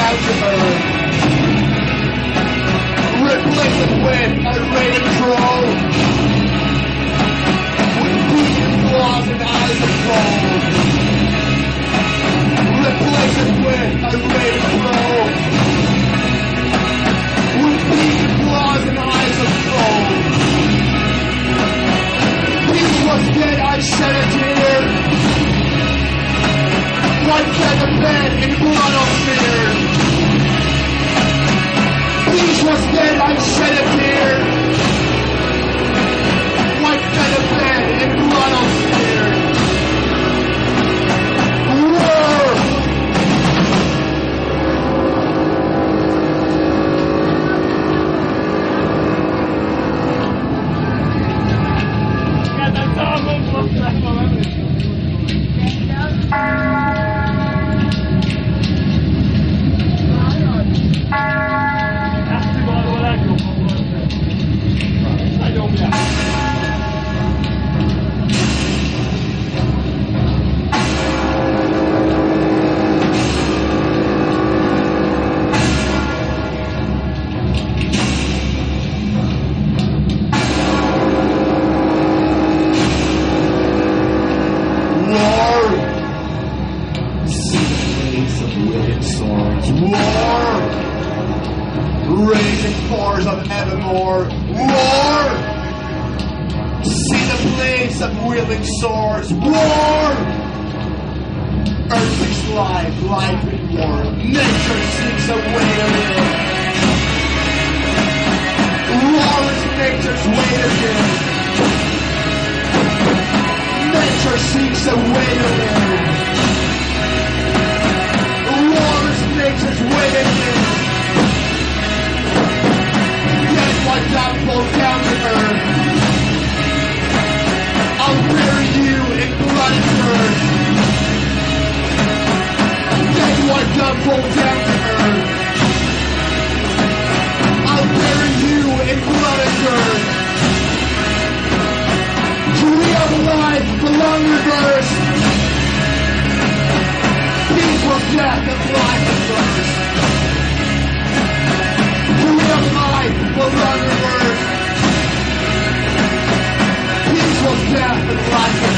down to earth. Replace it with a rated troll, with beaten claws and eyes of gold. Replace it with a rated troll, with beaten claws and eyes of gold. Peace was dead, I shed a tear. White feather bed in blood of fear. Peace was dead, I shed a tear. White feather bed in blood of fear. War! Swords, war! Earth is life, life in war. Nature seeks a way to live. War is nature's way to live. Nature seeks a way to live. War is nature's way to live. Yet one down falls down to earth. I'll bury you in blood and earth. Then what done fall down to earth. I'll bury you in blood and earth. Tree of life, the long reverse. Peaceful death of life and verse. Tree of life, the long reverse. Peaceful death and life.